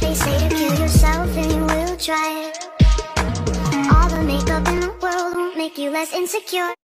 They say to kill yourself and you will try it. All the makeup in the world won't make you less insecure.